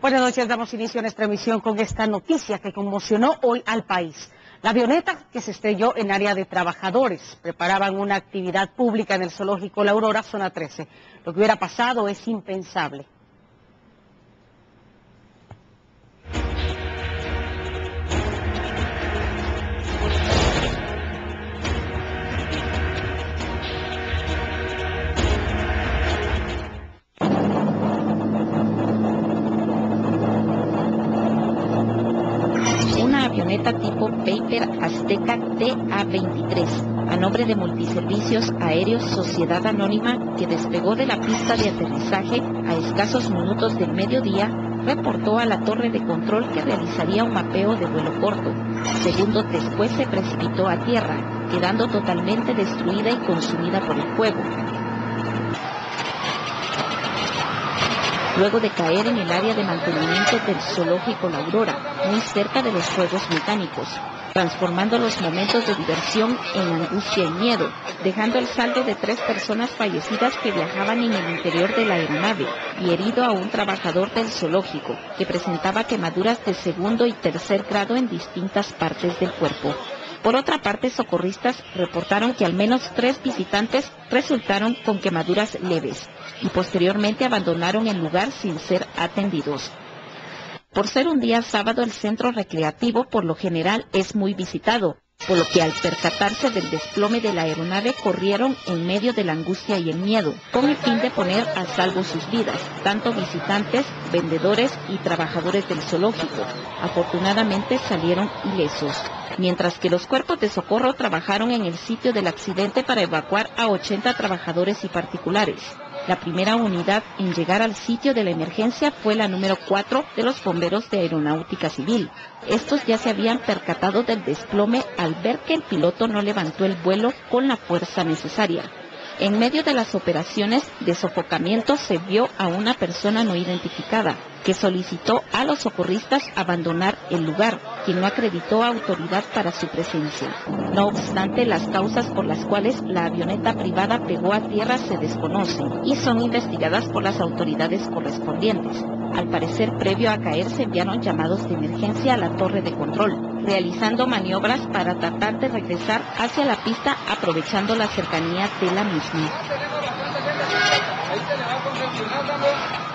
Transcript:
Buenas noches, damos inicio a nuestra emisión con esta noticia que conmocionó hoy al país. La avioneta que se estrelló en área de trabajadores preparaban una actividad pública en el zoológico La Aurora, zona 13. Lo que hubiera pasado es impensable. Una avioneta tipo Paper Azteca TA-23, a nombre de Multiservicios Aéreos Sociedad Anónima, que despegó de la pista de aterrizaje a escasos minutos del mediodía, reportó a la torre de control que realizaría un mapeo de vuelo corto. Segundos después se precipitó a tierra, quedando totalmente destruida y consumida por el fuego. Luego de caer en el área de mantenimiento del zoológico La Aurora, muy cerca de los juegos mecánicos, transformando los momentos de diversión en angustia y miedo, dejando el saldo de 3 personas fallecidas que viajaban en el interior de la aeronave y herido a un trabajador del zoológico, que presentaba quemaduras de segundo y tercer grado en distintas partes del cuerpo. Por otra parte, socorristas reportaron que al menos 3 visitantes resultaron con quemaduras leves y posteriormente abandonaron el lugar sin ser atendidos. Por ser un día sábado, el centro recreativo por lo general es muy visitado, por lo que al percatarse del desplome de la aeronave corrieron en medio de la angustia y el miedo, con el fin de poner a salvo sus vidas, tanto visitantes, vendedores y trabajadores del zoológico. Afortunadamente salieron ilesos, mientras que los cuerpos de socorro trabajaron en el sitio del accidente para evacuar a 80 trabajadores y particulares. La primera unidad en llegar al sitio de la emergencia fue la número 4 de los bomberos de Aeronáutica Civil. Estos ya se habían percatado del desplome al ver que el piloto no levantó el vuelo con la fuerza necesaria. En medio de las operaciones de sofocamiento se vio a una persona no identificada, que solicitó a los socorristas abandonar el lugar, quien no acreditó autoridad para su presencia. No obstante, las causas por las cuales la avioneta privada pegó a tierra se desconocen y son investigadas por las autoridades correspondientes. Al parecer, previo a caer, se enviaron llamados de emergencia a la torre de control, realizando maniobras para tratar de regresar hacia la pista aprovechando la cercanía de la misma.